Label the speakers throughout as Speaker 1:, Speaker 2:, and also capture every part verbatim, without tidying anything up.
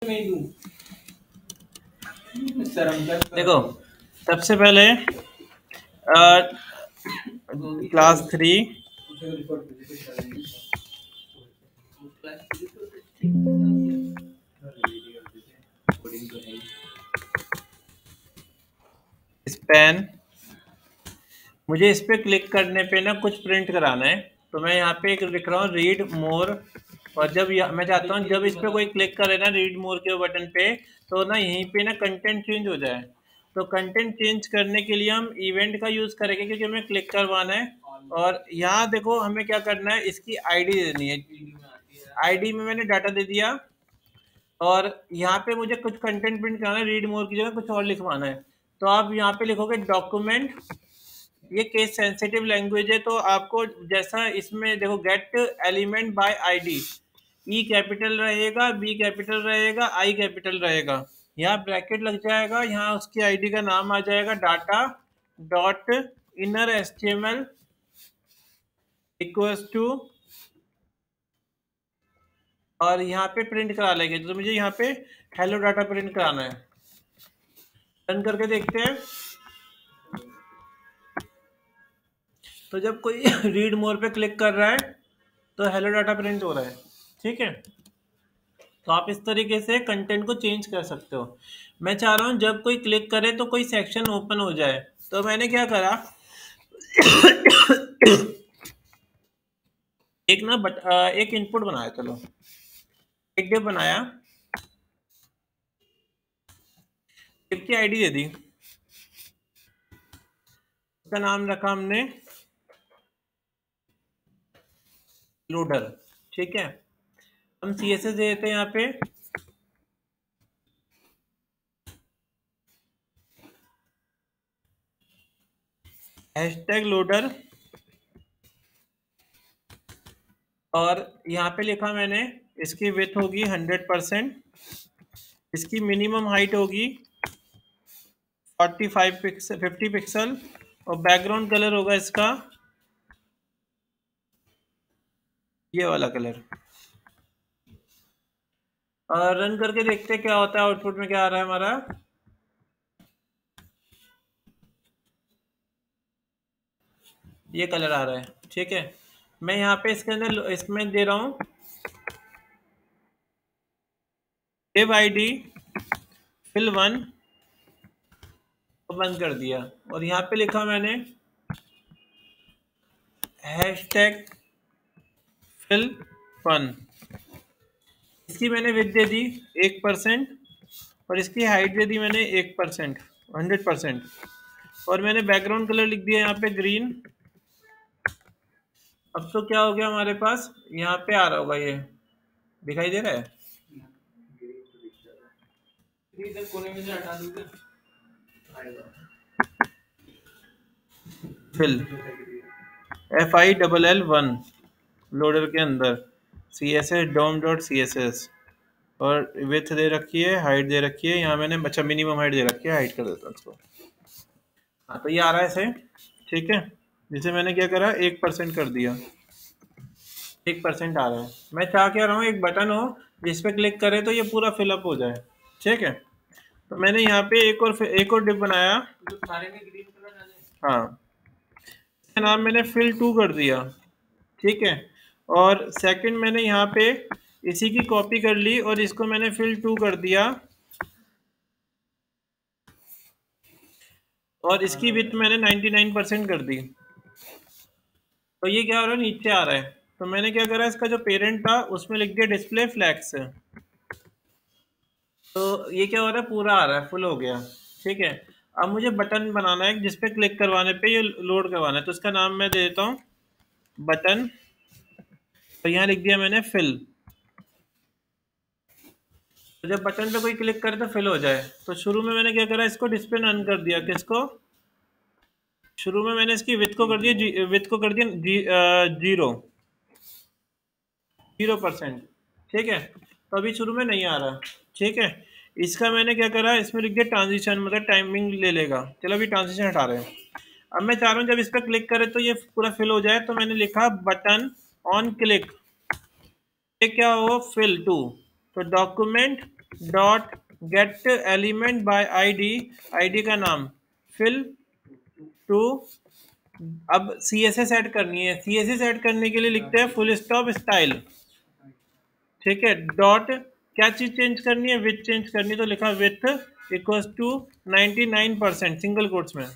Speaker 1: देखो सबसे पहले क्लास थ्री पेन, मुझे इस पे क्लिक करने पे ना कुछ प्रिंट कराना है, तो मैं यहाँ पे एक लिख रहा हूँ रीड मोर, और जब मैं चाहता हूँ जब इस पे कोई क्लिक करे ना रीड मोर के बटन पे, तो ना यहीं पे ना कंटेंट चेंज हो जाए। तो कंटेंट चेंज करने के लिए हम इवेंट का यूज़ करेंगे क्योंकि हमें क्लिक करवाना है। और यहाँ देखो हमें क्या करना है, इसकी आईडी देनी है। आईडी में मैंने डाटा दे दिया, और यहाँ पे मुझे कुछ कंटेंट प्रिंट कराना है, रीड मोर की जगह कुछ और लिखवाना है। तो आप यहाँ पे लिखोगे डॉक्यूमेंट, ये केस सेंसिटिव लैंग्वेज है, तो आपको जैसा इसमें देखो get element by ID, E capital रहेगा, बी कैपिटल रहेगा, आई कैपिटल रहेगा, यहाँ ब्रैकेट लग जाएगा, यहाँ उसकी आईडी का नाम आ जाएगा data dot inner HTML equals to, और यहाँ पे प्रिंट करा लेंगे। तो मुझे यहाँ पे हेलो डाटा प्रिंट कराना है। रन करके देखते हैं। तो जब कोई रीड मोर पे क्लिक कर रहा है तो हेलो डाटा प्रिंट हो रहा है। ठीक है, तो आप इस तरीके से कंटेंट को चेंज कर सकते हो। मैं चाह रहा हूँ जब कोई क्लिक करे तो कोई सेक्शन ओपन हो जाए, तो मैंने क्या करा एक ना बट एक इनपुट बनाया, चलो एक डिव बनाया, डिव की आईडी दे दी, उसका नाम रखा हमने लोडर। ठीक है, हम सी एस एस दे देते हैं यहाँ पे, हैशटैग लोडर, और यहाँ पे लिखा मैंने इसकी विड्थ होगी हंड्रेड परसेंट, इसकी मिनिमम हाइट होगी forty five pixel fifty pixel, और बैकग्राउंड कलर होगा इसका ये वाला कलर। और रन करके देखते हैं क्या होता है, आउटपुट में क्या आ रहा है हमारा। ये कलर आ रहा है। ठीक है, मैं यहाँ पे इसके अंदर इसमें दे रहा हूँ डिव आईडी फिल वन, बंद कर दिया, और यहाँ पे लिखा मैंने हैशटैग फिल वन, इसकी मैंने विड्थ दे दी एक परसेंट, और इसकी हाइट दे दी मैंने एक परसेंट हंड्रेड परसेंट, और मैंने बैकग्राउंड कलर लिख दिया यहाँ पे ग्रीन। अब तो क्या हो गया हमारे पास, यहाँ पे आ रहा होगा, ये दिखाई दे रहा है, इधर कोने में से हटा दूंगा, fill F I double L one loader के अंदर C S S DOM dot C S S, और विड्थ दे रखी है, हाइट दे रखी है, यहाँ मैंने अच्छा मिनिमम हाइट दे रखी है, हाइट कर देता हूँ इसको। हाँ, तो ये आ रहा है ऐसे। ठीक है, जिसे मैंने क्या करा एक परसेंट कर दिया, एक परसेंट आ रहा है। मैं चाह क्या रहा हूँ एक बटन हो जिस पे क्लिक करे तो ये पूरा फिलअप हो जाए। ठीक है, तो मैंने यहाँ पे एक और एक और डिप बनाया, तो सारे में ग्रीन कलर डाले। हाँ, इसका नाम मैंने फिल टू कर दिया। ठीक है, और सेकंड मैंने यहाँ पे इसी की कॉपी कर ली और इसको मैंने फिल टू कर दिया, और इसकी विड्थ मैंने नाइन्टी नाइन परसेंट कर दी। तो ये क्या हो रहा है, नीचे आ रहा है। तो मैंने क्या करा, इसका जो पेरेंट था उसमें लिख दिया डिस्प्ले फ्लैक्स, तो ये क्या हो रहा है, पूरा आ रहा है, फुल हो गया। ठीक है, अब मुझे बटन बनाना है जिसपे क्लिक करवाने पे ये लोड करवाना है, तो इसका नाम मैं दे देता हूँ बटन, तो यहाँ लिख दिया मैंने फिल। तो जब बटन पे कोई क्लिक करे तो फिल हो जाए। तो शुरू में मैंने क्या करा, इसको डिस्प्ले नन कर दिया। किसको, शुरू में मैंने इसकी विड्थ को कर दिया, विड्थ को कर दिया जीरो जीरो परसेंट। ठीक है, तो अभी शुरू में नहीं आ रहा। ठीक है, इसका मैंने क्या करा, इसमें लिख दिया ट्रांजिशन, मतलब टाइमिंग ले लेगा। चलो अभी ट्रांजिशन हटा रहे हैं। अब मैं चाह रहा हूँ जब इस पर क्लिक करे तो ये पूरा फिल हो जाए, तो मैंने लिखा बटन ऑन क्लिक, ये क्या हो, फिल टू। तो document dot get element by ID, ID का नाम फिल टू। अब सी एस एस ऐड करनी है, सी एस एस ऐड करने के लिए लिखते हैं फुल स्टॉप स्टाइल, ठीक है। डॉट क्या चीज चेंज करनी है, विथ चेंज करनी है, तो लिखा width equals to ninety nine percent single quotes में।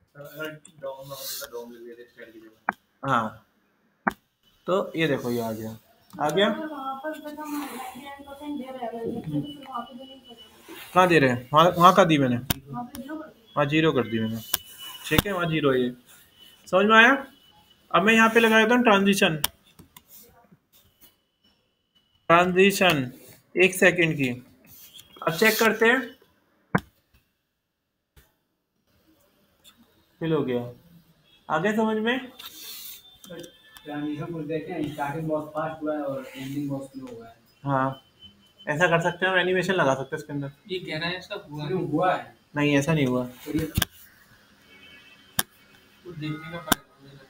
Speaker 1: हाँ तो ये देखो ये आ गया, आ गया। कहाँ दे रहे हैं, वहाँ वहाँ का दी मैंने, वहाँ जीरो कर दी मैंने, ठीक है, वहाँ जीरो है। ये समझ में आया। अब मैं यहाँ पे लगा देता हूँ ट्रांजिशन, ट्रांजिशन एक सेकंड की। अब चेक करते हैं, फिल हो गया, आगे समझ में।
Speaker 2: ट्रांजिशन बोलते हैं क्या, स्टार्टिंग बहुत फास्ट हुआ है और एंडिंग बहुत स्लो हुआ है।
Speaker 1: हाँ ऐसा कर सकते हैं, हम एनिमेशन लगा सकते हैं इसके अंदर।
Speaker 2: ये कहना है ऐसा हुआ है, हुआ है
Speaker 1: नहीं ऐसा नहीं हुआ,
Speaker 2: कुछ देखने का फायदा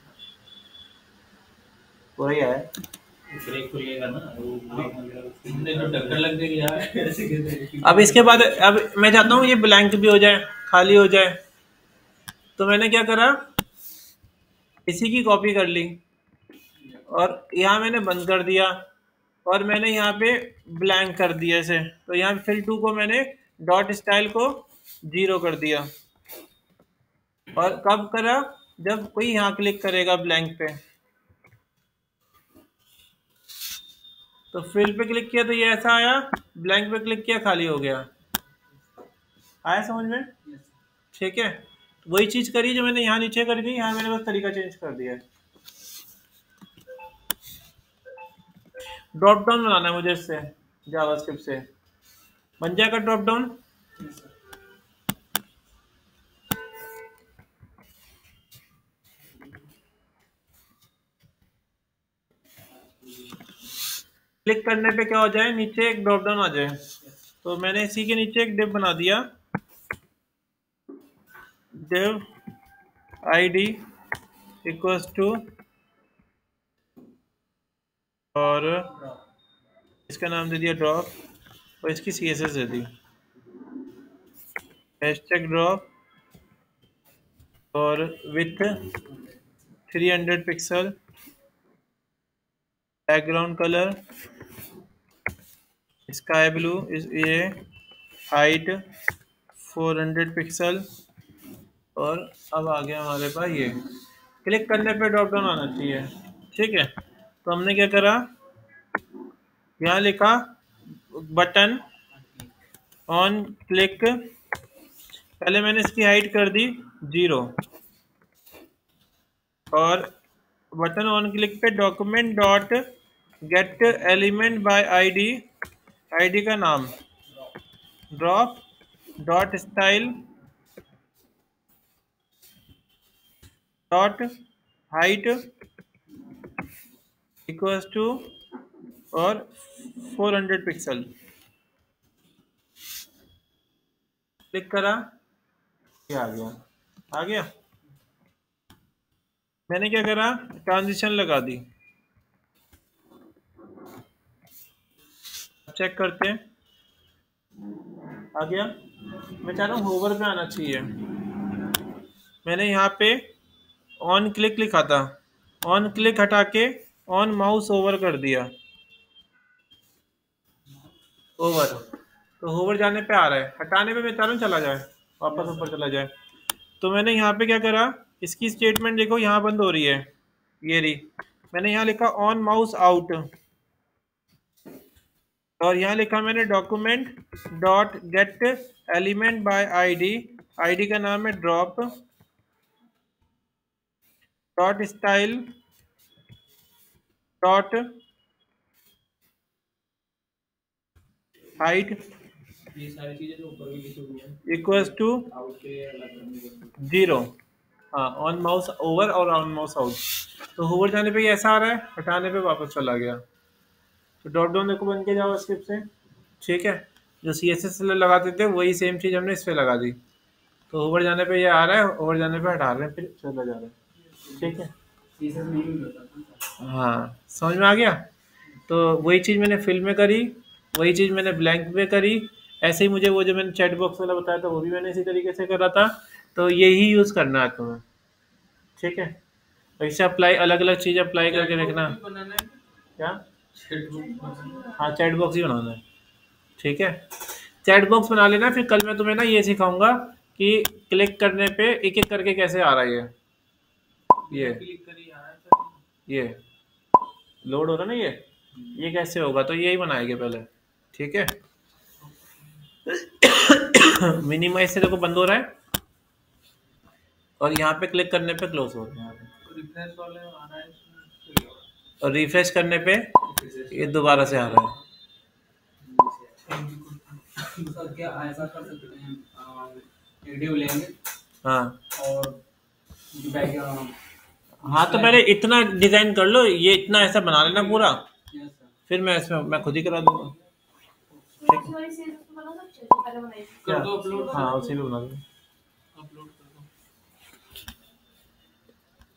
Speaker 1: पूरा ही है।
Speaker 2: ब्रेक खुलेगा ना, तुमने जो टक्कर लग गई यार ऐसे कहते।
Speaker 1: अब इसके बाद अब मैं चाहता हूँ ये ब्लैंक भी हो जाए, खाली हो जाए, तो मैंने क्या करा, इसी की कॉपी कर ली और यहाँ मैंने बंद कर दिया और मैंने यहाँ पे ब्लैंक कर दिया इसे। तो यहाँ फिल टू को मैंने डॉट स्टाइल को जीरो कर दिया। और कब करा, जब कोई यहाँ क्लिक करेगा ब्लैंक पे, तो फिल पे क्लिक किया तो ये ऐसा आया, ब्लैंक पे क्लिक किया खाली हो गया। आया समझ में, ठीक है। वही चीज करी जो मैंने यहाँ नीचे करी थी, यहाँ मैंने बस तरीका चेंज कर दिया है। ड्रॉप डाउन बनाना है मुझे इससे, जावास्क्रिप्ट से बन जाएगा ड्रॉप डाउन। क्लिक करने पे क्या हो जाए, नीचे एक ड्रॉप डाउन आ जाए। तो मैंने इसी के नीचे एक डिव बना दिया, डिव आईडी इक्वल्स टू, और इसका नाम दे दिया ड्रॉप और इसकी सी एस एस दे दी हैशटैग ड्रॉप, और width three hundred pixel, background colour sky blue, इस ये हाइट फोर हंड्रेड पिक्सल। और अब आ गया हमारे पास ये, क्लिक करने पे ड्रॉप डाउन आना चाहिए, ठीक है। तो हमने क्या करा, यहाँ लिखा बटन ऑन क्लिक, पहले मैंने इसकी हाइट कर दी जीरो, और बटन ऑन क्लिक पे document dot get element by ID, ID का नाम drop dot style dot height equals to और फोर हंड्रेड पिक्सल। क्लिक करा, ये आ गया, आ गया। मैंने क्या करा, ट्रांजिशन लगा दी, चेक करते हैं, आ गया। मैं चाह रहा हूँ होवर पे आना चाहिए। मैंने यहाँ पे ऑन क्लिक लिखा था, ऑन क्लिक हटा के ऑन माउस ओवर कर दिया, ओवर। तो होवर जाने पे आ रहा है, हटाने पे मैं चाह रहा हूँ चला जाए, वापस ऊपर चला जाए। तो मैंने यहाँ पे क्या करा, इसकी स्टेटमेंट देखो यहाँ बंद हो रही है, ये रही। मैंने यहाँ लिखा ऑन माउस आउट, और यहाँ लिखा मैंने document dot get element by ID, ID का नाम है drop dot style dot height
Speaker 2: ये सारी चीजें तो ऊपर भी लिखी हुई हैं,
Speaker 1: इक्वल्स टू जीरो। हाँ ऑन माउस ओवर और ऑन माउस आउट। तो होवर जाने पे ये ऐसा आ रहा है, हटाने पे वापस चला गया। तो डॉट डाउन देखो बन के जावास्क्रिप्ट से, ठीक है। जो सी एस एस लगाते थे वही सेम चीज़ हमने इस पर लगा दी। तो होवर जाने पे ये आ रहा है, ओवर जाने पे हटा रहे हैं, फिर चला जा रहा है, ठीक है। हाँ समझ में आ गया। तो वही चीज़ मैंने फिल में करी, वही चीज़ मैंने ब्लैंक में करी, ऐसे ही मुझे वो जो मैंने चैट बॉक्स वाला बताया था वो भी मैंने इसी तरीके से करा था। तो यही यूज़ करना है तुम्हें, ठीक है। ऐसे अप्लाई अलग अलग चीज़ अप्लाई करके देखना।
Speaker 2: बनाना है
Speaker 1: क्या?
Speaker 2: Chat box.
Speaker 1: हाँ चैट बॉक्स ही बनाना है, ठीक है। चैट बॉक्स बना लेना, फिर कल मैं तुम्हें ना ये सिखाऊंगा कि क्लिक करने पे एक एक करके कैसे आ रहा है ये ये
Speaker 2: क्लिक करिए आ रहा है सर।
Speaker 1: ये लोड हो रहा है ना, ये ये कैसे होगा, तो यही बनाएंगे पहले, ठीक है। मिनिमाइज से देखो बंद हो रहा है, और यहाँ पे क्लिक करने पे क्लोज हो रहा है,
Speaker 2: रिफ्रेश वाले आ रहा है
Speaker 1: और रिफ्रेश करने पे ये दोबारा से आ रहा है।
Speaker 2: सर क्या ऐसा कर सकते हैं, वीडियो लेंगे
Speaker 1: हाँ
Speaker 2: और बैक।
Speaker 1: हाँ तो पहले इतना डिजाइन कर लो, ये इतना ऐसा बना लेना पूरा,
Speaker 2: यस सर।
Speaker 1: फिर मैं इसमें मैं खुद ही करा दूंगा।
Speaker 2: कर दो अपलोड।
Speaker 1: हाँ उसी में बना दूंगा।
Speaker 2: अपलोड